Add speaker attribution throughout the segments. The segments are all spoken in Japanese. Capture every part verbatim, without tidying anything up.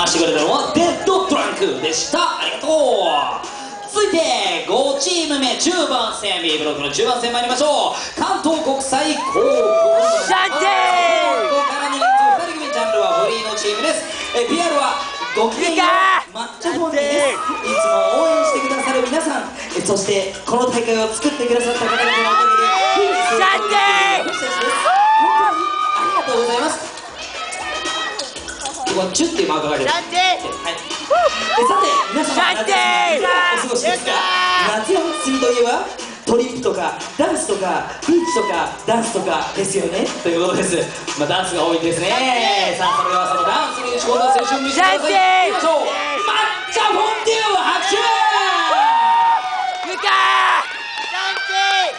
Speaker 1: 回してくれたのはデッドドランクでした。ありがとう。続いてごチーム目じゅうばん戦 B ブロックのじゅうばん戦参りましょう。関東国際高校
Speaker 2: シャンテ
Speaker 1: 高校からに連続ふたり組、ジャンルはフリーのチームです。え ピーアール はごきげんよう抹茶フォンディです。いつも応援してくださる皆さん、えそしてこの大会を作ってくださった方々のおかげで日々成長できている私たちです。本当にありがとうございます。ここチュッていうマークがある。はい。えさて皆様、夏休みいかがお過ごしですか？夏休みといえばトリップとかダンスとかビーチとかダンスとかですよね、ということです。まあダンスが多いんですね。さあそれではそのダンスに打ち込んだ青春見せてください。いきましょう。抹茶フォンデュ拍手。
Speaker 2: ゆかシャンテ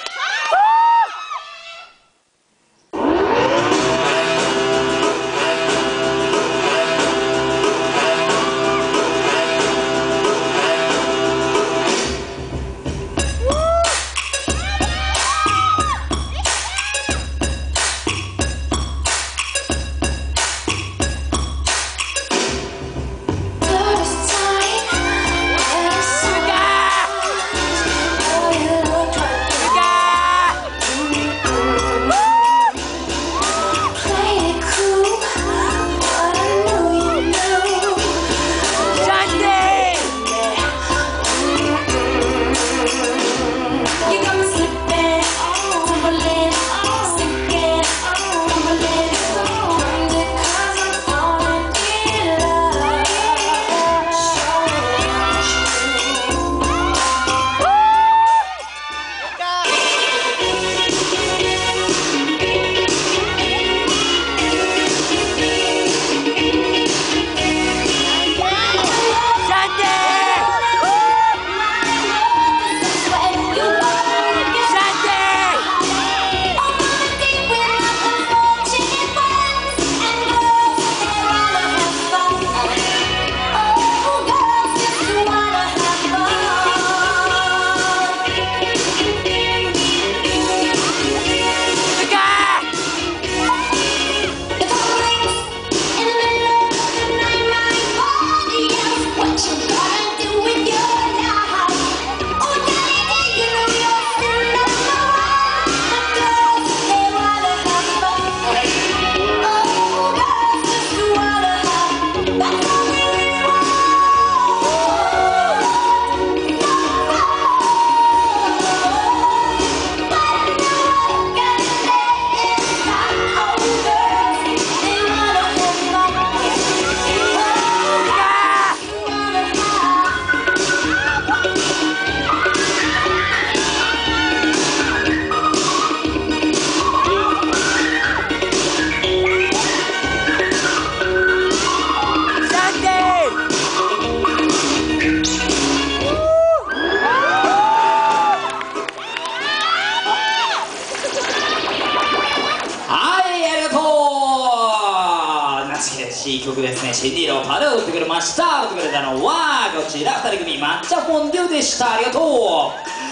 Speaker 1: いい曲ですね。 シーディー のパレを打ってくれました。打ってくれたのはこちらふたり組、抹茶フォンデュでした。ありがとう。